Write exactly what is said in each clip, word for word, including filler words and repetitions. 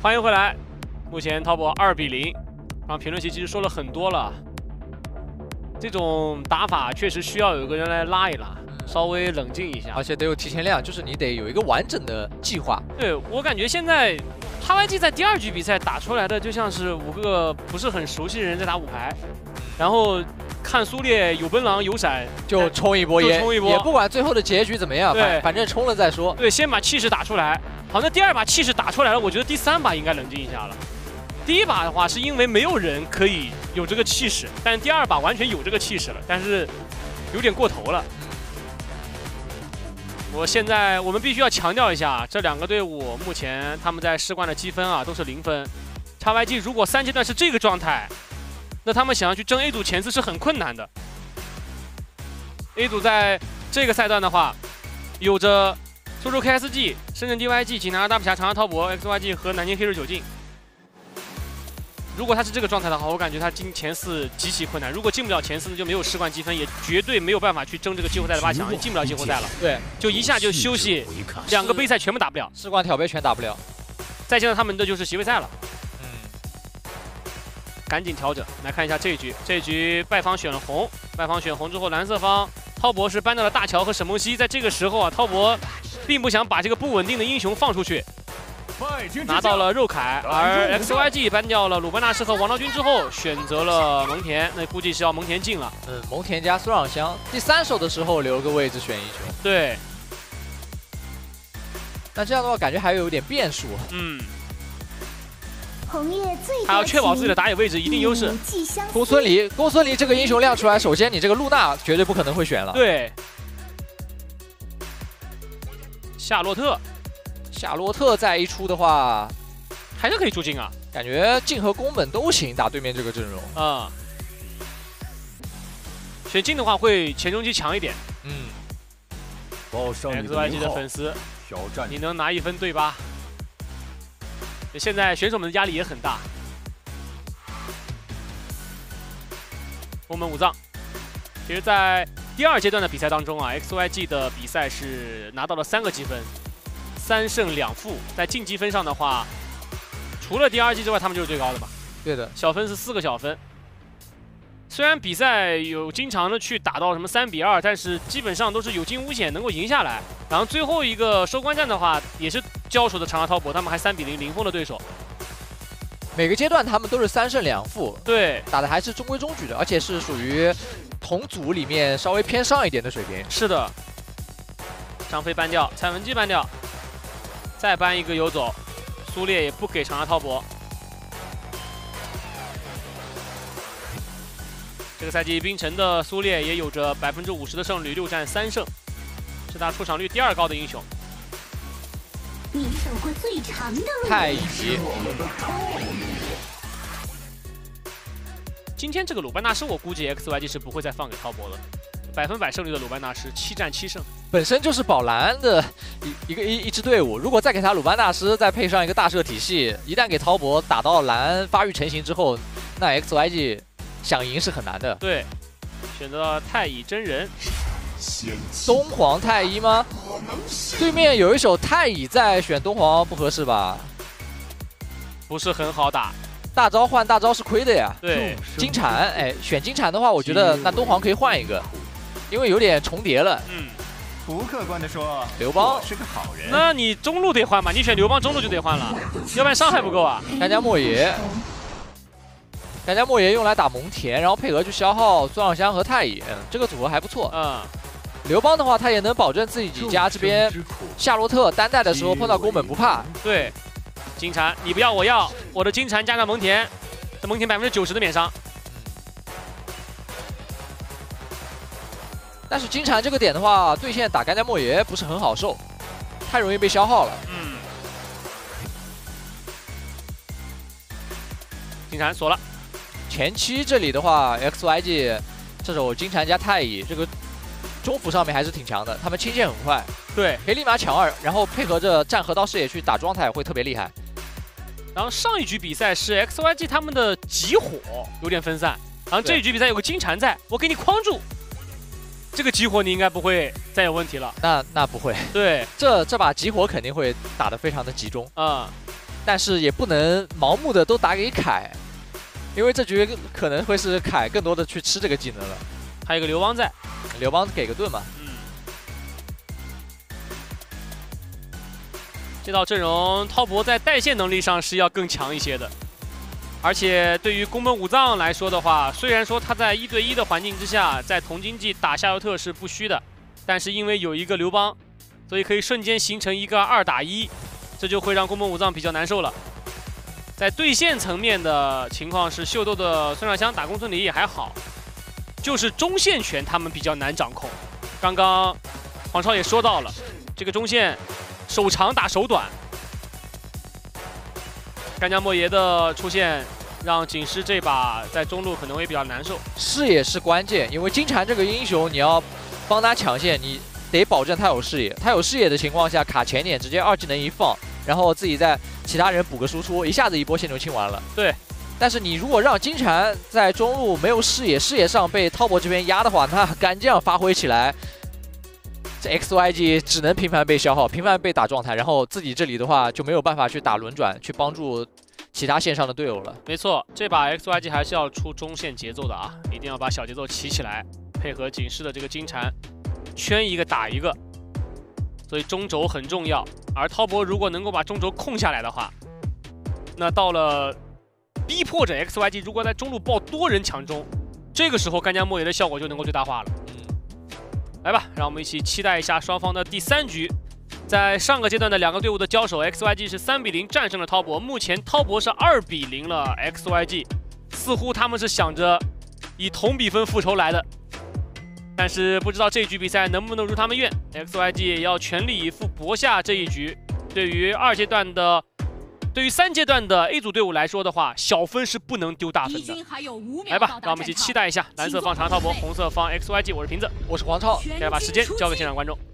欢迎回来。目前滔博二比零，然后评论区其实说了很多了。这种打法确实需要有个人来拉一拉，稍微冷静一下， 而且得有提前量，就是你得有一个完整的计划。 对我感觉现在 H Y G 在第二局比赛打出来的就像是五个不是很熟悉的人在打五排，然后看苏烈有奔狼有闪就冲一波，也冲一波， 也不管最后的结局怎么样，反反正冲了再说。 对，先把气势打出来。好，那第二把气势打出来了，我觉得第三把应该冷静一下了。第一把的话是因为没有人可以有这个气势，但是第二把完全有这个气势了，但是有点过头了。我现在我们必须要强调一下，这两个队伍目前他们在世冠的积分啊都是零分。X Y G 如果三阶段是这个状态，那他们想要去争 A 组前四是很困难的。A 组在这个赛段的话，有着苏州 K S G、深圳 D Y G、济南大普侠、长安滔博、X Y G 和南京黑水九进。如果他是这个状态的话，我感觉他进前四极其困难。如果进不了前四，那就没有世冠积分，也绝对没有办法去争这个季后赛的八强，也进不了季后赛了。 对， 就一下就休息，两个杯赛全部打不了， 世冠挑杯全打不了。 再加上他们的就是席位赛了。 嗯， 赶紧调整。来看一下这一局，这一局败方选了红，败方选红之后，蓝色方滔博是搬到了大乔和沈梦溪。在这个时候啊，滔博并不想把这个不稳定的英雄放出去。 拿到了肉凯，而 X Y G 搬掉了鲁班纳什和王昭君之后，选择了蒙恬，那估计是要蒙恬进了。 嗯，蒙恬加苏朗香，第三手的时候留个位置选英雄。 对。 那这样的话，感觉还有点变数。 嗯。 红叶最还要确保自己的打野位置一定优势。 公孙离，公孙离这个英雄亮出来，首先你这个露娜绝对不可能会选了。 对。夏洛特。 夏洛特再一出的话， 还是可以出镜啊。 感觉镜和宫本都行，打对面这个阵容。 啊、嗯，选镜的话会前中期强一点。 嗯。 X Y G 的粉丝，你能拿一分对吧？现在选手们的压力也很大。宫本武藏，其实，在第二阶段的比赛当中啊 ，X Y G 的比赛是拿到了三个积分。 三胜两负，在晋级分上的话，除了第二季之外，他们就是最高的吧？ 对的， 小分是四个小分。虽然比赛有经常的去打到什么三比二，但是基本上都是有惊无险，能够赢下来。然后最后一个收官战的话，也是交手的长安滔博，他们还三比零零封了对手。 每个阶段他们都是三胜两负， 对， 打的还是中规中矩的，而且是属于同组里面稍微偏上一点的水平。 是的，张飞搬掉，蔡文姬搬掉。 再搬一个游走，苏烈也不给长安滔博。这个赛季冰城的苏烈也有着百分之五十的胜率，六战三胜，是他出场率第二高的英雄。 你走过最长的路。 太乙。 今天这个鲁班纳什，我估计 X Y G 是不会再放给滔博了。 百分百胜率的鲁班纳什，七战七胜， 本身就是宝蓝的一一个一一支队伍。如果再给他鲁班纳什，再配上一个大赦体系，一旦给滔博打到蓝发育成型之后，那 X Y G 想赢是很难的。 对，选择了太乙真人， 东皇太一吗？对面有一手太乙在选东皇，不合适吧？ 不是很好打。 大招换大招是亏的呀。 对， 金蝉，哎，选金蝉的话，我觉得那东皇可以换一个。 因为有点重叠了。 嗯， 不客观的说， 刘邦是个好人。 那你中路得换嘛？你选刘邦中路就得换了，要不然伤害不够啊。 干将莫邪，干将莫邪用来打蒙恬，然后配合去消耗孙尚香和太乙，嗯，这个组合还不错。 嗯， 刘邦的话，他也能保证自己家这边夏洛特单带的时候碰到宫本不怕。 对，金蝉你不要我要，我的金蝉加上蒙恬，这蒙恬百分之九十的免伤。 但是金蝉这个点的话，对线打干将莫邪不是很好受，太容易被消耗了。 嗯。金蝉锁了。 前期这里的话 ，X Y G 这手金蝉加太乙，这个中辅上面还是挺强的，他们清线很快， 对， 可以立马抢二，然后配合着战河道视野去打状态会特别厉害。 然后上一局比赛是 X Y G 他们的集火有点分散，然后这一局比赛有个金蝉在，我给你框住。 这个集火你应该不会再有问题了。 那那不会， 对， 这这把集火肯定会打得非常的集中。 啊、嗯， 但是也不能盲目的都打给凯，因为这局可能会是凯更多的去吃这个技能了。 还有个刘邦在， 刘邦给个盾嘛。 嗯，这套阵容滔博在带线能力上是要更强一些的。 而且对于宫本武藏来说的话，虽然说他在一对一的环境之下，在同经济打夏洛特是不虚的，但是因为有一个刘邦，所以可以瞬间形成一个二打一，这就会让宫本武藏比较难受了。在对线层面的情况是，秀逗的孙尚香打公孙离也还好，就是中线权他们比较难掌控。刚刚黄超也说到了，这个中线手长打手短。 干将莫邪的出现，让锦诗这把在中路可能会比较难受。 视野是关键，因为金蝉这个英雄，你要帮他抢线，你得保证他有视野。他有视野的情况下，卡前点直接二技能一放，然后自己在其他人补个输出，一下子一波线就清完了。 对。 但是你如果让金蝉在中路没有视野，视野上被滔博这边压的话，那干将发挥起来。 这 X Y G 只能频繁被消耗，频繁被打状态，然后自己这里的话就没有办法去打轮转，去帮助其他线上的队友了。 没错，这把 X Y G 还是要出中线节奏的啊，一定要把小节奏起起来，配合警示的这个金蝉，圈一个打一个，所以中轴很重要。而滔博如果能够把中轴控下来的话，那到了逼迫着 X Y G 如果在中路爆多人抢中，这个时候干将莫邪的效果就能够最大化了。 来吧，让我们一起期待一下双方的第三局。在上个阶段的两个队伍的交手 ，X Y G 是三比零战胜了滔博，目前滔博是二比零了 X Y G， 似乎他们是想着以同比分复仇来的，但是不知道这局比赛能不能如他们愿。X Y G 也要全力以赴搏下这一局。对于二阶段的，对于三阶段的 A 组队伍来说的话，小分是不能丢大分的。来吧，让我们一起期待一下。蓝色方长滔博，红色方 X Y G， 我是瓶子， 我是黄超。 该把时间交给现场观众。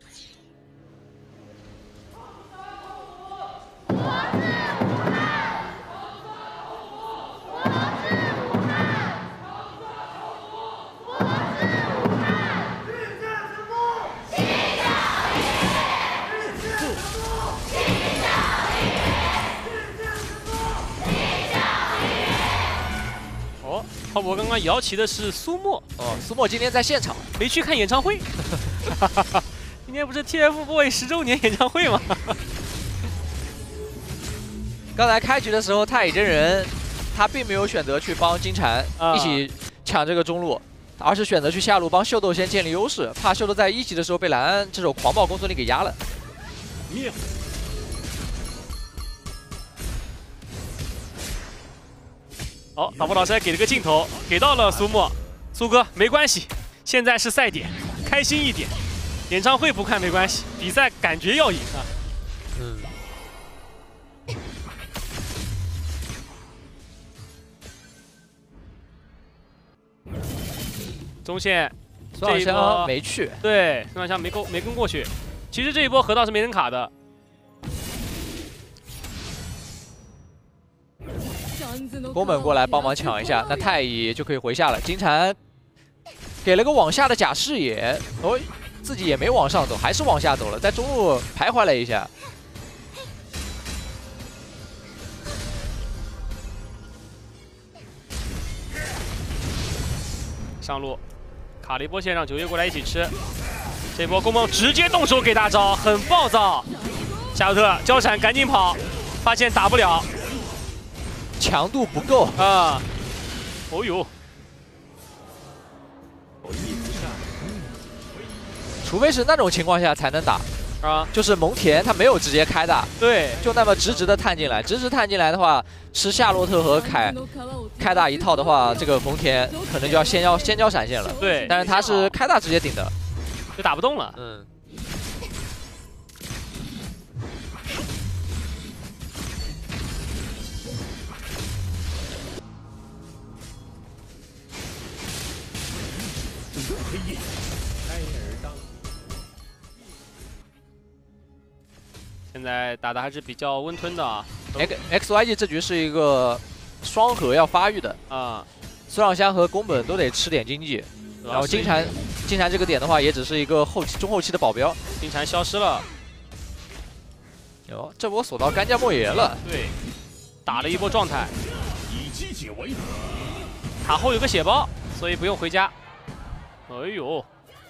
哦，滔博刚刚摇旗的是苏沫哦，苏沫今天在现场， 没去看演唱会。今天不是 T F BOYS 十周年演唱会吗？ 刚才开局的时候，太乙真人他并没有选择去帮金蝉啊一起抢这个中路，而是选择去下路帮秀逗先建立优势，怕秀逗在一级的时候被蓝安这手狂暴公孙离给压了。 灭。好，导播老师还给了个镜头，给到了苏沫。苏哥，没关系，现在是赛点，开心一点。演唱会不看没关系，比赛感觉要赢啊。 嗯。 中线， 孙尚香没去， 对，孙尚香没跟没跟过去。其实这一波河道是没人卡的。 宫本过来帮忙抢一下，那太乙就可以回下了。金蝉给了个往下的假视野，哦，自己也没往上走，还是往下走了，在中路徘徊了一下。 上路，卡了一波线，让九月过来一起吃。这波宫本直接动手给大招，很暴躁。夏洛特交闪赶紧跑，发现打不了。 强度不够啊！哦呦， 除非是那种情况下才能打啊， 就是蒙恬他没有直接开大， 对， 就那么直直的探进来，直直探进来的话，吃夏洛特和凯开大一套的话，这个蒙恬可能就要先要先交闪现了。 对， 但是他是开大直接顶的， 就打不动了。 嗯。 现在打的还是比较温吞的啊。 X X Y G 这局是一个双核要发育的啊， 孙尚香和宫本都得吃点经济，然后金蝉金蝉这个点的话，也只是一个后期中后期的保镖。 金蝉消失了， 哟，这波锁到干将莫邪了。 对，打了一波状态。塔后有个血包，所以不用回家。哎呦，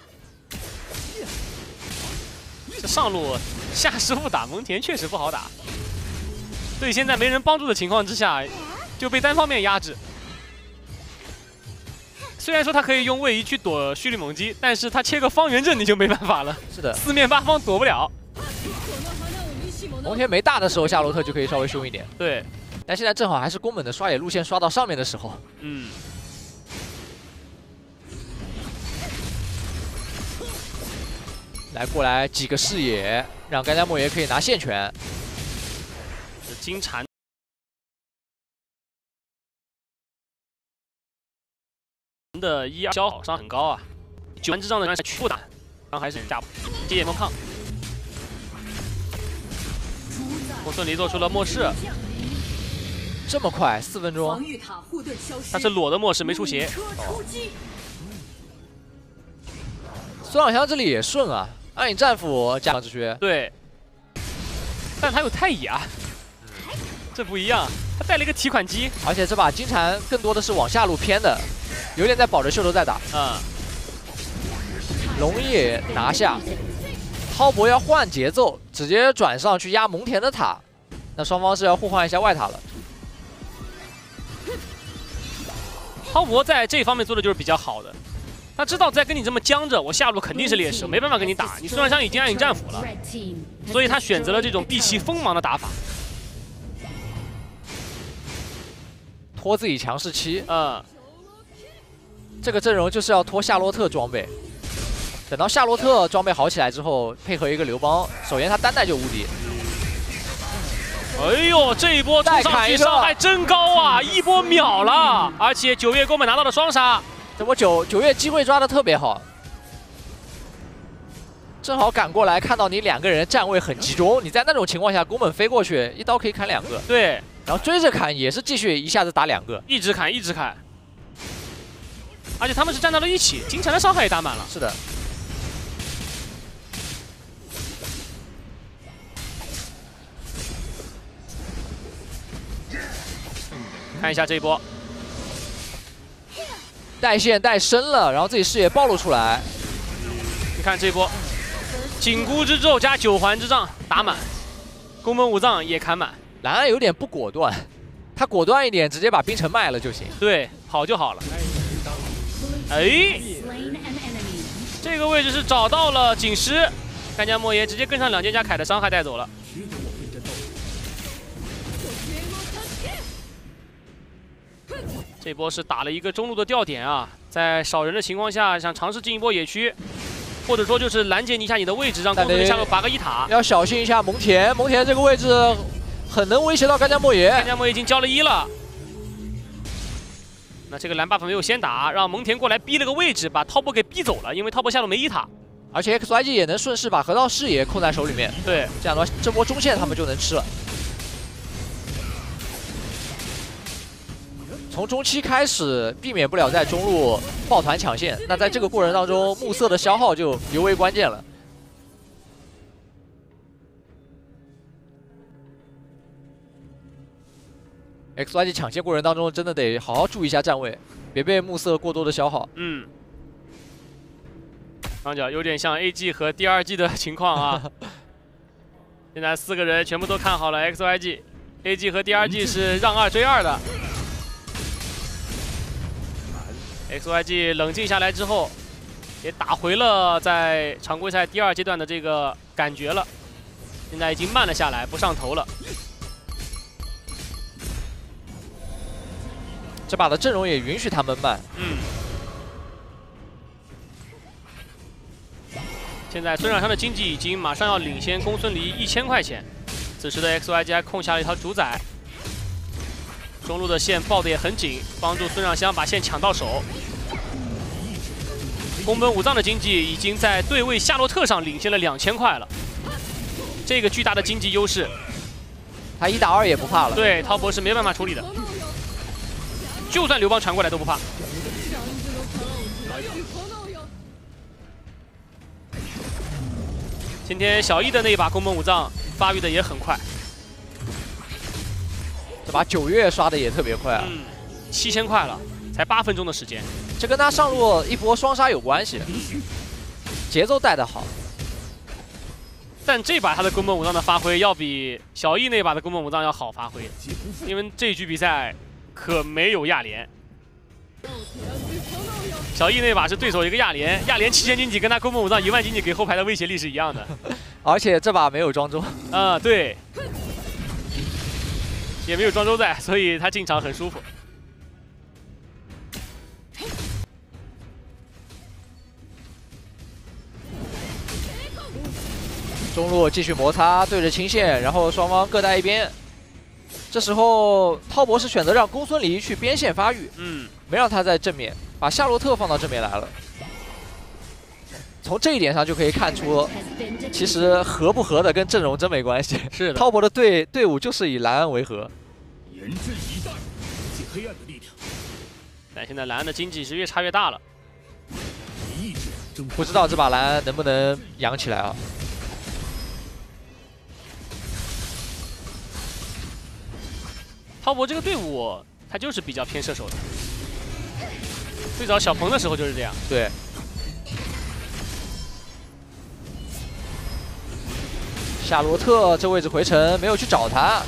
这上路夏师傅打蒙恬确实不好打。对，现在没人帮助的情况之下，就被单方面压制。虽然说他可以用位移去躲蓄力猛击，但是他切个方圆阵你就没办法了。 是的， 四面八方躲不了。 蒙恬没大的时候，夏洛特就可以稍微凶一点。 对， 但现在正好还是宫本的刷野路线刷到上面的时候。 嗯。 来过来几个视野，让干将莫邪可以拿线权。 是金蝉。 的一二消耗伤很高啊，九环之杖的人全部打，伤还是架不住。接野风抗，公孙离做出了末世， 这么快，四分钟。 他是裸的末世，没出血。 哦、孙小香这里也顺啊，暗影战斧加上之靴。 对，但他有太乙啊，这不一样，他带了一个提款机， 而且这把金蝉更多的是往下路偏的。 有点在保着秀头在打， 嗯， 龙叶拿下，滔博要换节奏，直接转上去压蒙恬的塔，那双方是要互换一下外塔了。 滔博在这方面做的就是比较好的，他知道再跟你这么僵着，我下路肯定是劣势，没办法跟你打。你孙尚香已经暗影战斧了，所以他选择了这种避其锋芒的打法， 拖自己强势期， 嗯。 这个阵容就是要拖夏洛特装备，等到夏洛特装备好起来之后，配合一个刘邦，首先他单带就无敌。 哎呦，这一波冲上去伤害真高啊，一波秒了，而且九月宫本拿到了双杀， 这波九九月机会抓的特别好，正好赶过来看到你两个人站位很集中，你在那种情况下，宫本飞过去一刀可以砍两个， 对， 然后追着砍也是继续一下子打两个， 一直砍一直砍。 而且他们是站到了一起，金蝉的伤害也打满了。 是的。 看一下这一波， 带线带深了，然后自己视野暴露出来。 你看这一波，紧箍之咒加九环之杖打满，宫本武藏也砍满。 蓝暗有点不果断，他果断一点，直接把冰城卖了就行。 对，跑就好了。 哎，这个位置是找到了锦诗，干将莫邪直接跟上两件加铠的伤害带走了。这波是打了一个中路的吊点啊，在少人的情况下，想尝试进一波野区，或者说就是拦截一下你的位置，让公孙离下路拔个一塔。 要小心一下蒙恬，蒙恬这个位置很能威胁到干将莫邪。 干将莫邪已经交了一了。 那这个蓝 buff 没有先打，让蒙恬过来逼了个位置，把滔博给逼走了，因为滔博下路没一塔， 而且 X Y G 也能顺势把河道视野控在手里面。 对， 这样的话，这波中线他们就能吃了。从中期开始，避免不了在中路抱团抢线，那在这个过程当中，暮色的消耗就尤为关键了。 X Y G 抢线过程当中，真的得好好注意一下站位，别被暮色过多的消耗。 嗯，双脚有点像 A G 和 D 二 G 的情况啊。现在四个人全部都看好了 X Y G，A G 和 D 二 G 是让二追二的。X Y G 冷静下来之后，也打回了在常规赛第二阶段的这个感觉了，现在已经慢了下来，不上头了。 这把的阵容也允许他们慢。 嗯。现在孙尚香的经济已经马上要领先公孙离一千块钱。此时的 X Y G 还控下了一条主宰，中路的线抱得也很紧，帮助孙尚香把线抢到手。宫本武藏的经济已经在对位夏洛特上领先了两千块了，这个巨大的经济优势， 他一打二也不怕了。 对，滔博是没办法处理的。 就算刘邦传过来都不怕。今天小易的那一把宫本武藏发育的也很快。 这把九月刷的也特别快啊， 嗯，七千块了，才八分钟的时间。 这跟他上路一波双杀有关系，节奏带得好。 但这把他的宫本武藏的发挥要比小易那把的宫本武藏要好发挥，因为这一局比赛可没有亚连。小易那把是对手一个亚连，亚连七千经济跟他宫本武藏一万经济给后排的威胁力是一样的。 而且这把没有庄周。 啊、对。也没有庄周在，所以他进场很舒服。 中路继续摩擦，对着清线，然后双方各带一边。这时候滔博是选择让公孙离去边线发育， 嗯， 没让他在正面，把夏洛特放到正面来了。从这一点上就可以看出，其实合不合的跟阵容真没关系。 是的， 滔博的队队伍就是以莱恩为和。 严阵以待，借黑暗的力量。 但现在莱恩的经济是越差越大了。 意志征服不知道这把莱恩能不能养起来啊？ 滔博这个队伍，他就是比较偏射手的。最早小鹏的时候就是这样。 对。夏洛特这位置回城没有去找他。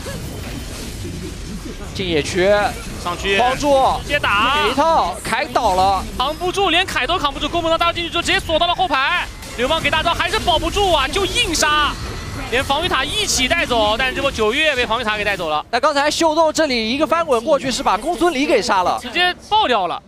进野区， 上去帮住， 接打， 给一套，凯倒了， 扛不住，连凯都扛不住，宫本武藏大招进去之后直接锁到了后排，刘邦给大招还是保不住啊，就硬杀，连防御塔一起带走，但是这波九月被防御塔给带走了。 那刚才秀动这里一个翻滚过去是把公孙离给杀了， 直接爆掉了。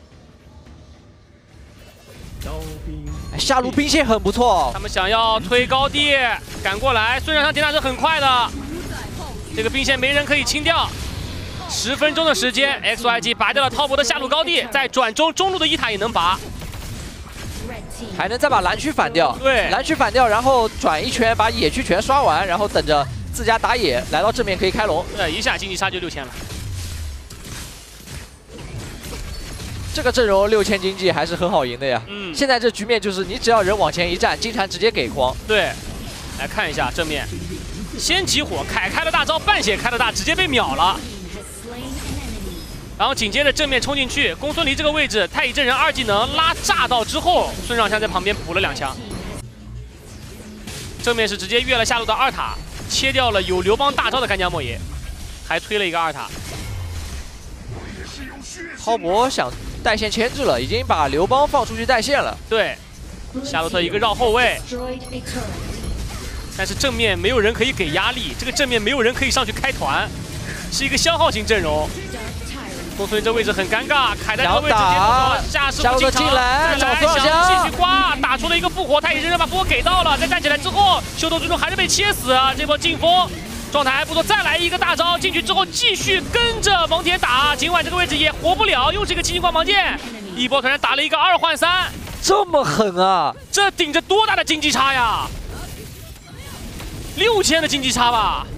下路兵线很不错， 他们想要推高地赶过来，孙尚香点打是很快的，这个兵线没人可以清掉。十分钟的时间 ，X Y G 拔掉了滔博的下路高地，在转中中路的一塔也能拔， 还能再把蓝区反掉。 对， 蓝区反掉，然后转一圈把野区全刷完，然后等着自家打野来到正面可以开龙。 对，一下经济差就六千了。 这个阵容六千经济还是很好赢的呀。 嗯， 现在这局面就是你只要人往前一站，金蝉直接给框。 对，来看一下正面，先起火，凯开了大招，半血开了大，直接被秒了。然后紧接着正面冲进去，公孙离这个位置，太乙真人二技能拉炸到之后，孙尚香在旁边补了两枪。正面是直接越了下路的二塔，切掉了有刘邦大招的干将莫邪，还推了一个二塔。 滔博想带线牵制了，已经把刘邦放出去带线了。 对，夏洛特一个绕后卫，但是正面没有人可以给压力，这个正面没有人可以上去开团，是一个消耗型阵容。公孙离这位置很尴尬，凯在这个位置接下师傅进场， 来找孙尚香，继续刮，打出了一个复活，他也认真把复活给到了，再站起来之后，秀逗最终还是被切死啊！这波劲风状态还不错，再来一个大招进去之后，继续跟着蒙恬打，尽管这个位置也活不了，又是一个七星光芒剑，一波突然打了一个二换三， 这么狠啊！ 这顶着多大的经济差呀？六千的经济差吧？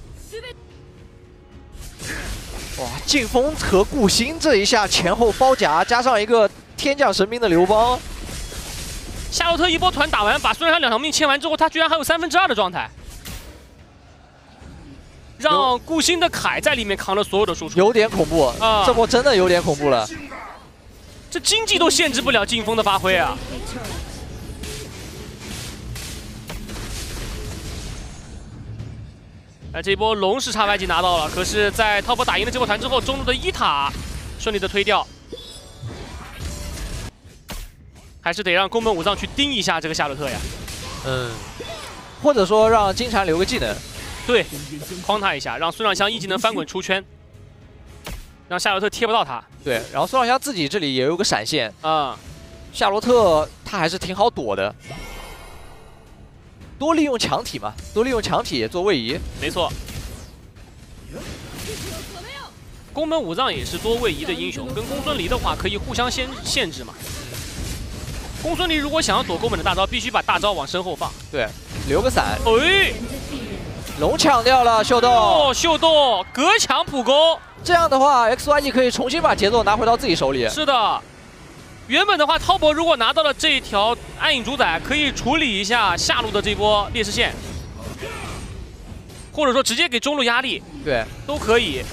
哇，劲风和顾星这一下前后包夹，加上一个天降神兵的刘邦， 夏洛特一波团打完，把孙尚香两条命切完之后，他居然还有三分之二的状态，让顾星的凯在里面扛了所有的输出， 有点恐怖啊！ 这波真的有点恐怖了， 这经济都限制不了劲风的发挥啊！哎，这一波龙是 X Y G 拿到了，可是，在滔博打赢了这波团之后，中路的一塔顺利的推掉，还是得让宫本武藏去盯一下这个夏洛特呀。 嗯，或者说让金蝉留个技能， 对，框他一下，让孙尚香一技能翻滚出圈，让夏洛特贴不到他。 对，然后孙尚香自己这里也有个闪现啊、嗯， 夏洛特他还是挺好躲的。多利用强体嘛，多利用强体做位移， 没错。宫本武藏也是多位移的英雄，跟公孙离的话可以互相限限制嘛。公孙离如果想要躲宫本的大招，必须把大招往身后放， 对，留个伞。 哎， 龙抢掉了秀逗， 哦，秀逗隔墙普攻， 这样的话 ，X Y G 可以重新把节奏拿回到自己手里。 是的。原本的话，滔博如果拿到了这一条暗影主宰，可以处理一下下路的这波劣势线。 或者说直接给中路压力， 对， 都可以。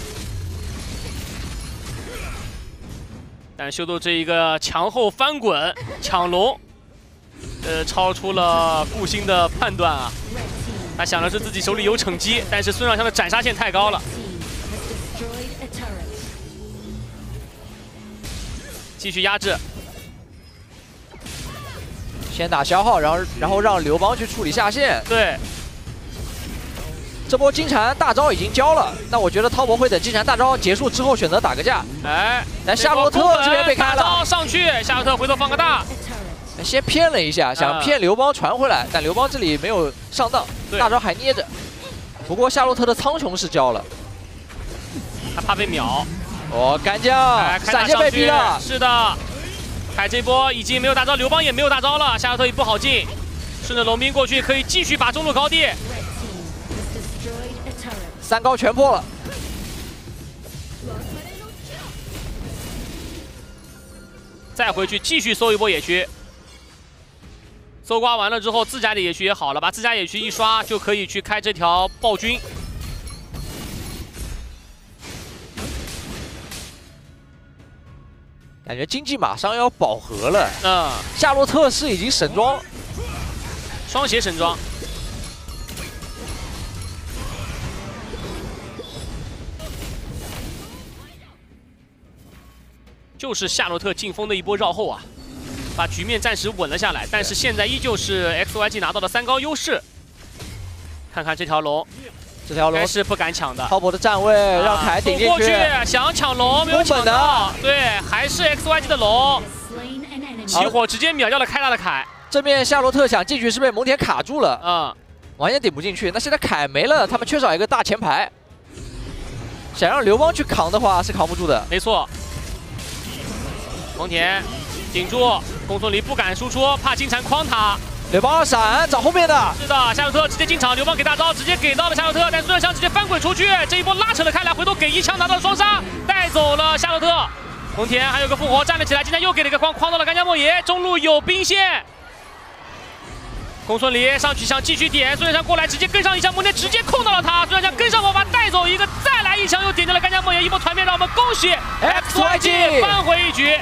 但秀逗这一个墙后翻滚抢龙，呃，超出了顾星的判断啊。他想的是自己手里有惩击，但是孙尚香的斩杀线太高了。继续压制， 先打消耗，然后然后让刘邦去处理下线。 对， 这波金蝉大招已经交了，那我觉得滔博会等金蝉大招结束之后选择打个架。 哎， 但夏洛特这边被开了， 上去，夏洛特回头放个大， 先骗了一下，想骗刘邦传回来，但刘邦这里没有上当，大招还捏着。不过夏洛特的苍穹是交了， 他怕被秒。 哦，干将， 哎、 闪现被逼了。 是的，凯这波已经没有大招，刘邦也没有大招了，夏洛特也不好进，顺着龙兵过去可以继续把中路高地。 三高全破了， 再回去继续搜一波野区。搜刮完了之后，自家的野区也好了，把自家野区一刷就可以去开这条暴君。 感觉经济马上要饱和了。 嗯， 夏洛特是已经神装， 双鞋神装。就是夏洛特劲风的一波绕后啊，把局面暂时稳了下来。但是现在依旧是 X Y G 拿到了三高优势。看看这条龙， 这条龙是不敢抢的。 滔博的站位让凯顶进去， 过去想抢龙没有抢到，对，还是 X Y G 的龙，起火直接秒掉了开大的凯。 这面夏洛特想进去是被蒙恬卡住了， 嗯， 完全顶不进去。那现在凯没了，他们缺少一个大前排，想让刘邦去扛的话是扛不住的。 没错。蒙恬顶住，公孙离不敢输出，怕金蝉诓他。 刘邦闪找后面的， 是的，夏洛特直接进场，刘邦给大招，直接给到了夏洛特，但孙尚香直接翻滚出去，这一波拉扯了开来，回头给一枪拿到了双杀，带走了夏洛特。蒙恬还有个复活站了起来，金蝉又给了一个框，框到了干将莫邪，中路有兵线。公孙离上去想继续点，孙尚香过来直接跟上一枪，蒙恬直接控到了他，孙尚香跟上魔法带走一个，再来一枪又点掉了干将莫邪，一波团灭，让我们恭喜 X Y G 扳回一局。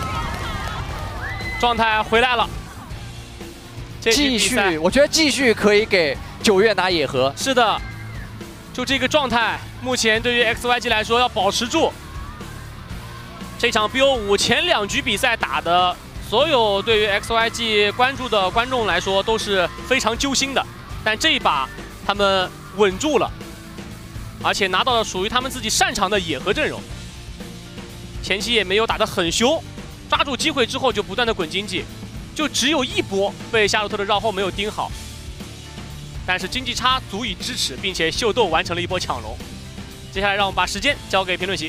状态回来了， 继续，我觉得继续可以给九月拿野核。 是的，就这个状态，目前对于 X Y G 来说要保持住。这场 B O 五前两局比赛打的，所有对于 X Y G 关注的观众来说都是非常揪心的，但这一把他们稳住了，而且拿到了属于他们自己擅长的野核阵容。前期也没有打得很凶。抓住机会之后就不断的滚经济，就只有一波被夏洛特的绕后没有盯好，但是经济差足以支持，并且秀逗完成了一波抢龙。接下来让我们把时间交给评论席。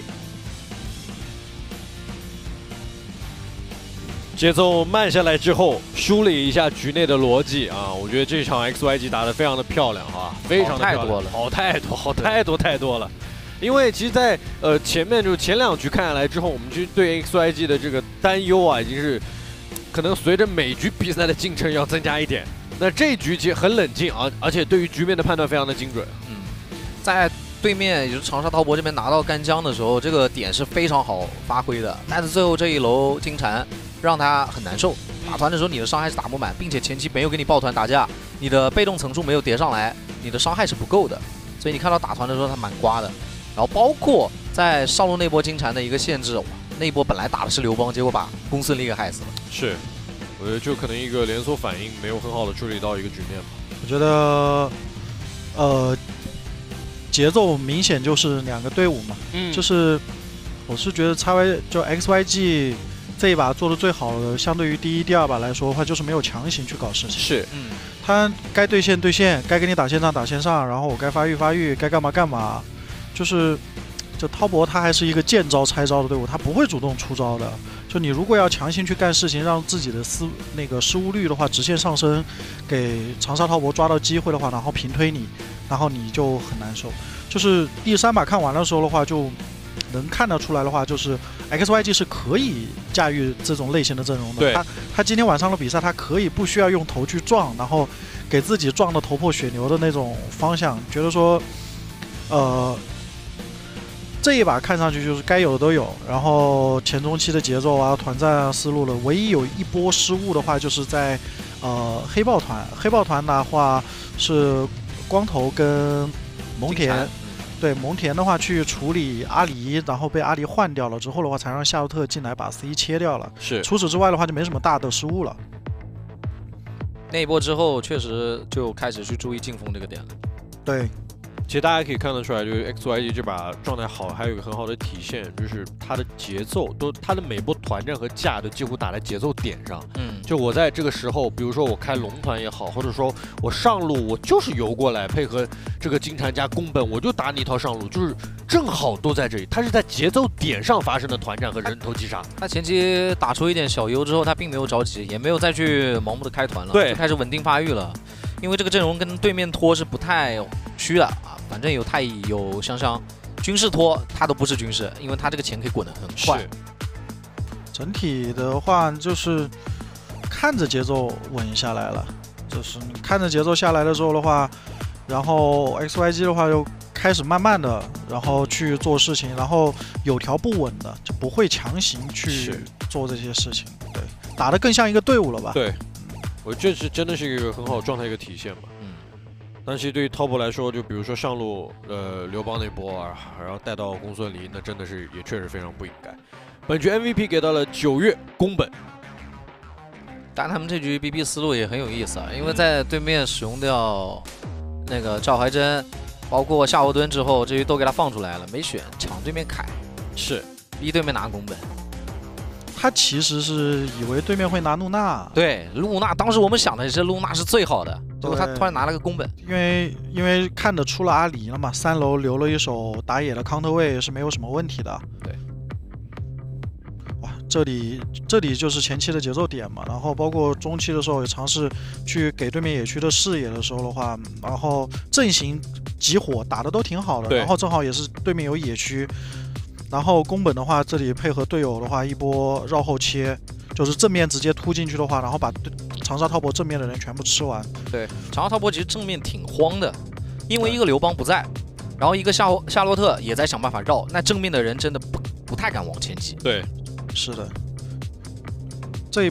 节奏慢下来之后，梳理一下局内的逻辑啊，我觉得这场 X Y G 打得非常的漂亮啊，非常的漂亮， 太多了， 好太多，好太多太多了。因为其实在，在呃前面就是前两局看下来之后，我们其实对 X Y G 的这个担忧啊，已经是可能随着每局比赛的进程要增加一点。那这一局其实很冷静啊，而且对于局面的判断非常的精准。 嗯，在对面也就是长沙滔博这边拿到干将的时候，这个点是非常好发挥的。但是最后这一楼金蝉让他很难受，打团的时候你的伤害是打不满，并且前期没有给你抱团打架，你的被动层数没有叠上来，你的伤害是不够的。所以你看到打团的时候他蛮刮的。然后包括在上路那波金蝉的一个限制，那一波本来打的是刘邦，结果把公孙离给害死了。 是，我觉得就可能一个连锁反应没有很好的处理到一个局面吧。 我觉得，呃，节奏明显就是两个队伍嘛，嗯，就是我是觉得 X Y 就 X Y G 这一把做的最好的，相对于第一、第二把来说的话，就是没有强行去搞事情。 是， 嗯，他该对线对线，该给你打线上打线上，然后我该发育发育，该干嘛干嘛。就是，就滔博他还是一个见招拆招的队伍，他不会主动出招的。就你如果要强行去干事情，让自己的失那个失误率的话直线上升，给长沙滔博抓到机会的话，然后平推你，然后你就很难受。就是第三把看完的时候的话，就能看得出来的话，就是 X Y G 是可以驾驭这种类型的阵容的。 对， 他他今天晚上的比赛，他可以不需要用头去撞，然后给自己撞得头破血流的那种方向，觉得说，呃，这一把看上去就是该有的都有，然后前中期的节奏啊、团战啊、思路了，唯一有一波失误的话，就是在呃黑豹团，黑豹团的话是光头跟蒙恬。对蒙恬的话去处理阿离，然后被阿离换掉了之后的话，才让夏洛特进来把 C 切掉了。 是， 除此之外的话就没什么大的失误了。 那一波之后，确实就开始去注意劲风这个点了。 对， 其实大家可以看得出来，就是 X Y G 这把状态好，还有一个很好的体现，就是它的节奏都，它的每波团战和架都几乎打在节奏点上。 嗯， 就我在这个时候，比如说我开龙团也好，或者说我上路我就是游过来，配合这个金蝉加宫本，我就打你一套上路，就是正好都在这里。它是在节奏点上发生的团战和人头击杀。 他前期打出一点小优之后，他并没有着急，也没有再去盲目的开团了， 对， 就开始稳定发育了。因为这个阵容跟对面拖是不太虚的啊，反正有太乙有香香，军事拖他都不是军事，因为他这个钱可以滚得很快。 整体的话就是看着节奏稳下来了，就是看着节奏下来的时候的话，然后 X Y G 的话又开始慢慢的，然后去做事情，然后有条不紊的，就不会强行去做这些事情，对，打得更像一个队伍了吧？ 对。我觉得这真的是一个很好状态一个体现吧。嗯，但其实对于滔博来说，就比如说上路，呃，刘邦那波啊，然后带到公孙离，那真的是也确实非常不应该。本局 M V P 给到了九月宫本， 但他们这局 B B 思路也很有意思啊，因为在对面使用掉那个赵怀真，包括夏侯惇之后，这局都给他放出来了，没选，抢对面凯， 是逼对面拿宫本。 他其实是以为对面会拿露娜， 对，露娜，当时我们想的是露娜是最好的，结果他突然拿了个宫本， 因为因为看得出了阿离了嘛，三楼留了一手打野的康特位是没有什么问题的。 对， 哇，这里这里就是前期的节奏点嘛，然后包括中期的时候也尝试去给对面野区的视野的时候的话，然后阵型集火打的都挺好的，然后正好也是对面有野区。然后宫本的话，这里配合队友的话，一波绕后切，就是正面直接突进去的话，然后把长沙滔博正面的人全部吃完。 对，长沙滔博其实正面挺慌的，因为一个刘邦不在，然后一个夏夏洛特也在想办法绕，那正面的人真的不不太敢往前挤。 对， 是的。这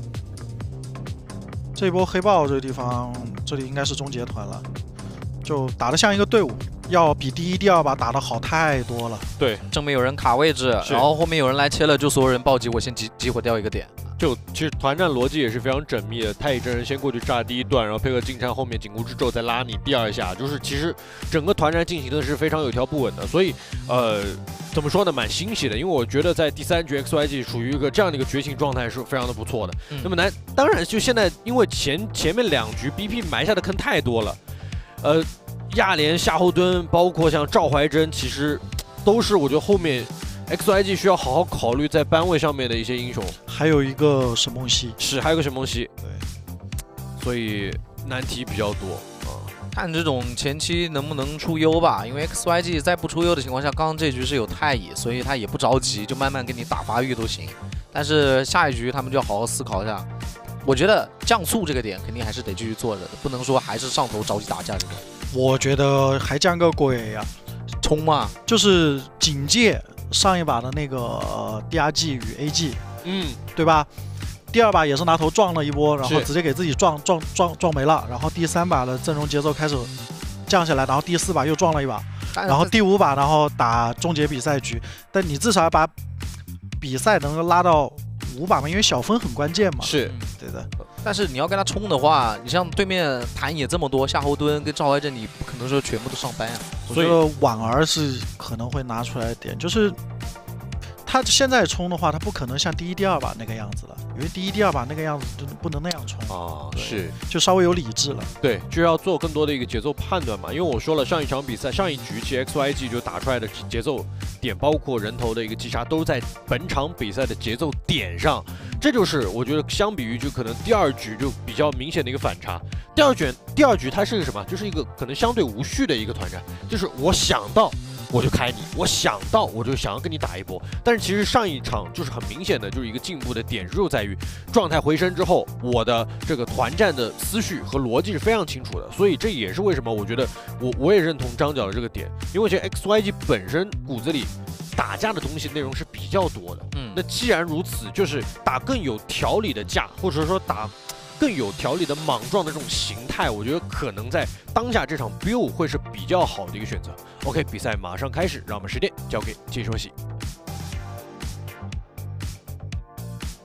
这一波黑豹这个地方，这里应该是终结团了，就打得像一个队伍。要比第一、第二把打得好太多了。 对， 正面有人卡位置，然后后面有人来切了，就所有人暴击，我先激激活掉一个点。 就其实团战逻辑也是非常缜密的，太乙真人先过去炸第一段，然后配合金蝉后面紧箍之咒再拉你第二下，就是其实整个团战进行的是非常有条不紊的，所以呃怎么说呢，蛮欣喜的，因为我觉得在第三局 X Y G 属于一个这样的一个觉醒状态是非常的不错的。嗯、那么难，当然就现在因为前前面两局 B P 埋下的坑太多了，呃。亚莲、夏侯惇，包括像赵怀真，其实都是我觉得后面 X Y G 需要好好考虑在班位上面的一些英雄。 还有一个沈梦溪， 是还有个沈梦溪，对，所以难题比较多啊。 看这种前期能不能出优吧，因为 X Y G 在不出优的情况下，刚刚这局是有太乙，所以他也不着急，就慢慢给你打发育都行。但是下一局他们就要好好思考一下。我觉得降速这个点肯定还是得继续做着的，不能说还是上头着急打架这个。 我觉得还降个鬼呀、啊， 冲嘛！ 就是警戒上一把的那个、呃、D R G 与 A G， 嗯， 对吧？第二把也是拿头撞了一波，然后直接给自己撞撞撞撞没了。然后第三把的阵容节奏开始降下来，然后第四把又撞了一把，然后第五把然后打终结比赛局。但你至少要把比赛能够拉到五把嘛，因为小分很关键嘛。 是， 对的。 但是你要跟他冲的话，你像对面谭野这么多，夏侯惇跟赵怀真，你不可能说全部都上班啊。 我觉得婉儿是可能会拿出来点，就是他现在冲的话，他不可能像第一、第二把那个样子了，因为第一、第二把那个样子就不能那样冲啊，是， 就稍微有理智了。 对，就要做更多的一个节奏判断嘛。因为我说了，上一场比赛、上一局，其实 X Y G 就打出来的节奏点，包括人头的一个击杀，都在本场比赛的节奏点上。这就是我觉得相比于就可能第二局就比较明显的一个反差。第二局第二局它是个什么？就是一个可能相对无序的一个团战，就是我想到我就开你，我想到我就想要跟你打一波。但是其实上一场就是很明显的就是一个进步的点，就在于状态回升之后，我的这个团战的思绪和逻辑是非常清楚的。所以这也是为什么我觉得我我也认同张角的这个点，因为我觉得 X Y G 本身骨子里打架的东西内容是比较多的。 嗯， 那既然如此，就是打更有条理的架，或者说打更有条理的莽撞的这种形态，我觉得可能在当下这场 build 会是比较好的一个选择。OK， 比赛马上开始，让我们时间交给解说席。